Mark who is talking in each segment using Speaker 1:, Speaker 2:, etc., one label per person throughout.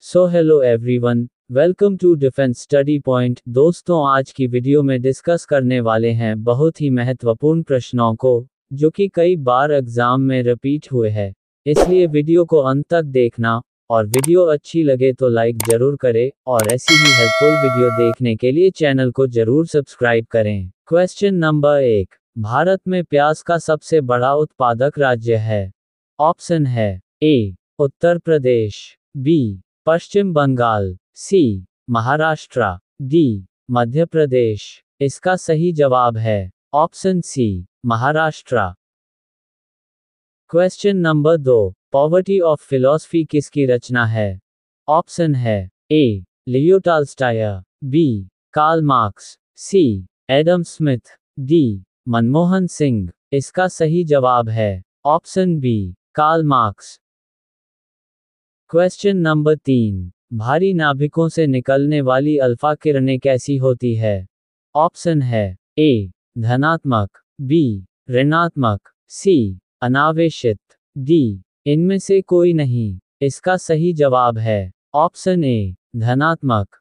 Speaker 1: So hello everyone, welcome to defence study point. दोस्तों, आज की वीडियो में डिस्कस करने वाले हैं बहुत ही महत्वपूर्ण प्रश्नों को, जो कि कई बार एग्जाम में रिपीट हुए हैं। इसलिए वीडियो को अंत तक देखना, और वीडियो अच्छी लगे तो लाइक जरूर करें, और ऐसी ही हेल्पफुल वीडियो देखने के लिए चैनल को जरूर सब्सक्राइब करें। क्वेश्चन नंबर 1, भारत में प्याज का सबसे बड़ा उत्पादक राज्य है? ऑप्शन है A Uttar Pradesh, B Paschim Bengal, C Maharashtra, D Madhya Pradesh. इसका सही जवाब है option C Maharashtra. Question number 2, poverty of philosophy किसकी रचना है? ऑप्शन है A Leo Tolstoy, B Karl Marx, C Adam Smith, D Manmohan Singh. इसका सही जवाब है option B Karl Marx. Question number 3, भारी नाभिकों से निकलने वाली अल्फा किरणें कैसी होती है? ऑप्शन है ए धनात्मक, बी ऋणात्मक, सी अनावेशित, डी इनमें से कोई नहीं। इसका सही जवाब है ऑप्शन ए धनात्मक।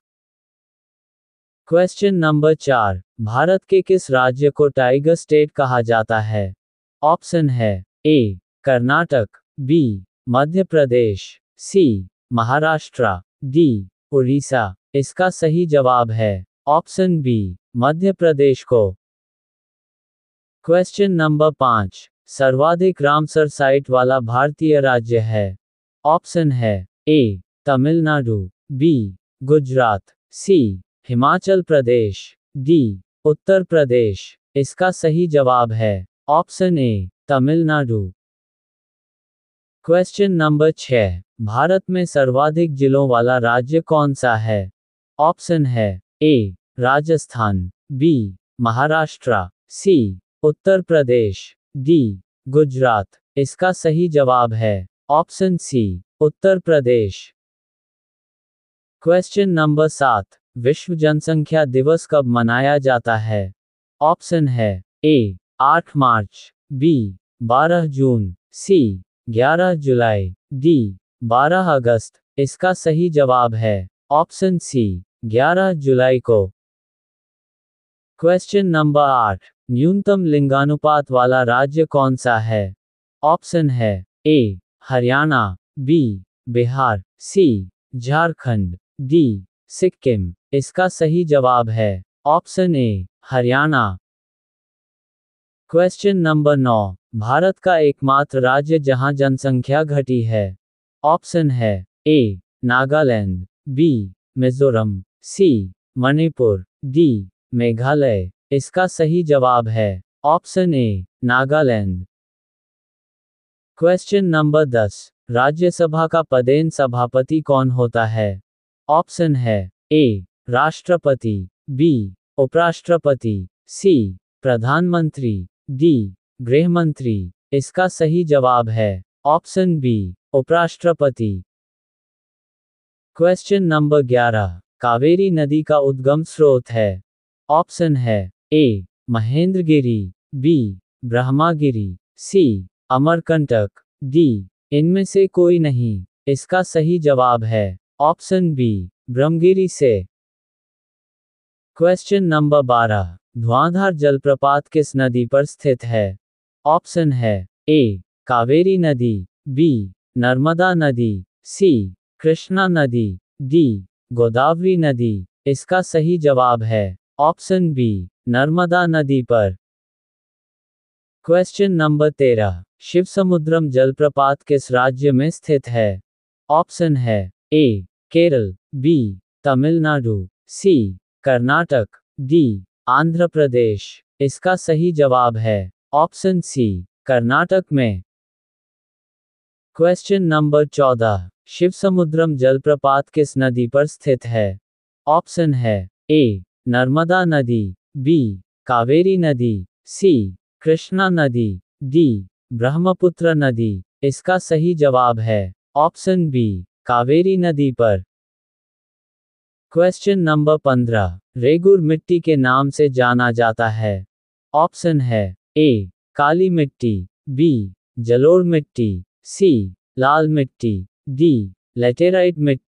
Speaker 1: क्वेश्चन नंबर 4, भारत के किस राज्य को टाइगर स्टेट कहा जाता है? ऑप्शन है A Karnataka, B Madhya Pradesh, C Maharashtra, D Orissa. इसका सही जवाब है ऑप्शन बी मध्य प्रदेश को। क्वेश्चन नंबर 5, सर्वाधिक रामसर साइट वाला भारतीय राज्य है? ऑप्शन है A Tamil Nadu, B Gujarat, C Himachal Pradesh, D Uttar Pradesh. इसका सही जवाब है option A Tamil Nadu. Question number 6, Bharat में सर्वाधिक जिलों वाला राज्य कौन सा है? ऑप्शन है A Rajasthan, B Maharashtra, C Uttar Pradesh, D Gujarat. इसका सही जवाब है option C Uttar Pradesh. Question number 7, विश्व जनसंख्या दिवस कब मनाया जाता है? ऑप्शन है ए 8 मार्च, बी 12 जून, सी 11 जुलाई, डी 12 अगस्त। इसका सही जवाब है ऑप्शन सी 11 जुलाई को। क्वेश्चन नंबर 8, न्यूनतम लिंगानुपात वाला राज्य कौन सा है? ऑप्शन है A Haryana, B Bihar, C Jharkhand, D Sikkim. इसका सही जवाब है option A Haryana. Question number 9, Bharat का एकमात्र राज्य जहां जनसंख्या घटी है? ऑप्शन है A Nagaland, B Mizoram, C Manipur, D Meghalaya. इसका सही जवाब है option A Nagaland. Question number 10, Rajya Sabha का पदेन सभापति कौन होता है? ऑप्शन है ए राष्ट्रपति, बी उपराष्ट्रपति, सी प्रधानमंत्री, डी गृहमंत्री। इसका सही जवाब है ऑप्शन बी उपराष्ट्रपति। क्वेश्चन नंबर 11, कावेरी नदी का उद्गम स्रोत है? ऑप्शन है A Mahendragiri, B Brahmagiri, C Amarkantak, D इनमें से कोई नहीं। इसका सही जवाब है ऑप्शन बी ब्रह्मगिरी से। क्वेश्चन नंबर 12, धुआंधार जलप्रपात किस नदी पर स्थित है? ऑप्शन है ए कावेरी नदी, बी नर्मदा नदी, सी कृष्णा नदी, डी गोदावरी नदी। इसका सही जवाब है ऑप्शन बी नर्मदा नदी पर। क्वेश्चन नंबर 13, शिवसमुद्रम जलप्रपात किस राज्य में स्थित है? ऑप्शन है A Kerala, B Tamil Nadu, C Karnataka, D Andhra Pradesh. इसका सही जवाब है ऑप्शन सी कर्नाटक में। क्वेश्चन नंबर 14, शिवसमुद्रम जलप्रपात किस नदी पर स्थित है? ऑप्शन है ए नर्मदा नदी, बी कावेरी नदी, सी कृष्णा नदी, डी ब्रह्मपुत्र नदी। इसका सही जवाब है ऑप्शन बी कावेरी नदी पर। क्वेश्चन नंबर 15, रेगुर मिट्टी के नाम से जाना जाता है? ऑप्शन है ए काली मिट्टी, बी जलोढ़ मिट्टी, सी लाल मिट्टी, डी लेटेराइट मिट्टी।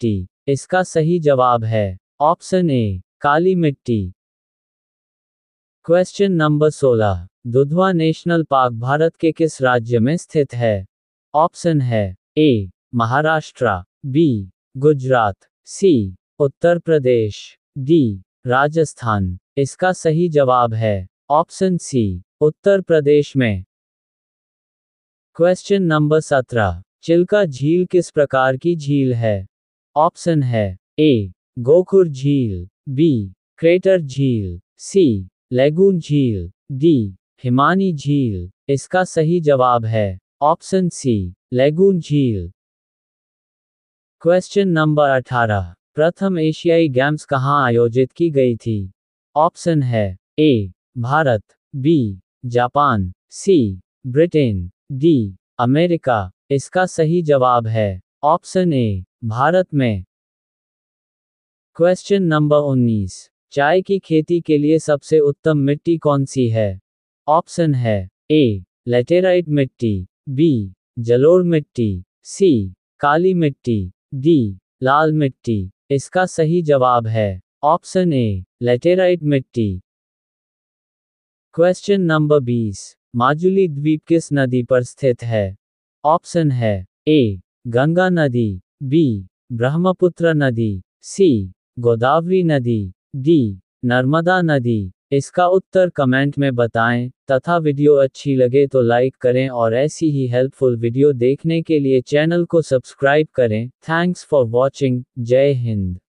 Speaker 1: इसका सही जवाब है ऑप्शन ए, काली मिट्टी। Question number 16, Dudhwa national park Bharat के किस राज्य में स्थित है? ऑप्शन है A, Maharashtra, B, Gujarat, C, Uttar Pradesh, D, Rajasthan. इसका सही जवाब है ऑप्शन सी, उत्तर प्रदेश में। क्वेश्चन नंबर 17, चिल्का झील किस प्रकार की झील है? ऑप्शन है ए, गोखुर झील, बी, क्रेटर झील, सी, लैगून झील, डी, हिमानी झील। इसका सही जवाब है ऑप्शन सी, लैगून झील। क्वेश्चन नंबर 18, प्रथम एशियाई गेम्स कहाँ आयोजित की गई थी? ऑप्शन है A, Bharat, B, Japan, C, Britain, D, America. इसका सही जवाब है ऑप्शन ए, भारत में। क्वेश्चन नंबर 19, चाय की खेती के लिए सबसे उत्तम मिट्टी कौन सी है? ऑप्शन है ए, लेटेराइट मिट्टी, बी, जलोढ़ मिट्टी, सी, काली मिट्टी, डी, लाल मिट्टी। इसका सही जवाब है ऑप्शन ए, लेटेराइट मिट्टी। क्वेश्चन नंबर 20, माजुली द्वीप किस नदी पर स्थित है? ऑप्शन है ए, गंगा नदी, बी, ब्रह्मपुत्र नदी, सी, गोदावरी नदी, डी, नर्मदा नदी। इसका उत्तर कमेंट में बताएं तथा वीडियो अच्छी लगे तो लाइक करें और ऐसी ही हेल्पफुल वीडियो देखने के लिए चैनल को सब्सक्राइब करें। Thanks for watching. जय हिंद।